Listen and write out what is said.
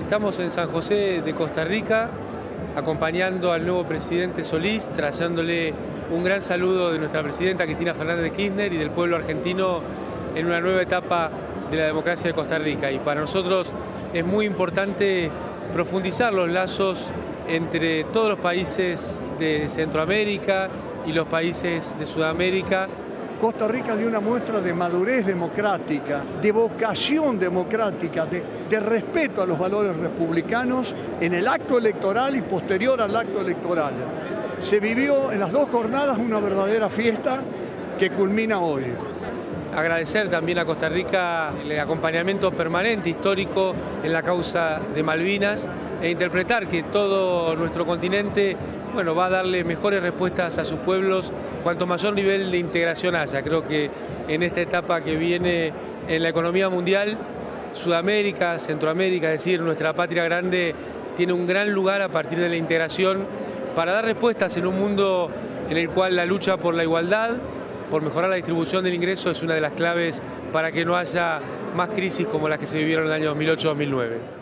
Estamos en San José de Costa Rica, acompañando al nuevo presidente Solís, trayéndole un gran saludo de nuestra presidenta Cristina Fernández de Kirchner y del pueblo argentino en una nueva etapa de la democracia de Costa Rica. Y para nosotros es muy importante profundizar los lazos entre todos los países de Centroamérica y los países de Sudamérica. Costa Rica dio una muestra de madurez democrática, de vocación democrática, de respeto a los valores republicanos en el acto electoral y posterior al acto electoral. Se vivió en las dos jornadas una verdadera fiesta que culmina hoy. Agradecer también a Costa Rica el acompañamiento permanente, histórico, en la causa de Malvinas e interpretar que todo nuestro continente va a darle mejores respuestas a sus pueblos cuanto mayor nivel de integración haya. Creo que en esta etapa que viene en la economía mundial, Sudamérica, Centroamérica, es decir, nuestra patria grande, tiene un gran lugar a partir de la integración para dar respuestas en un mundo en el cual la lucha por la igualdad, por mejorar la distribución del ingreso, es una de las claves para que no haya más crisis como las que se vivieron en el año 2008-2009.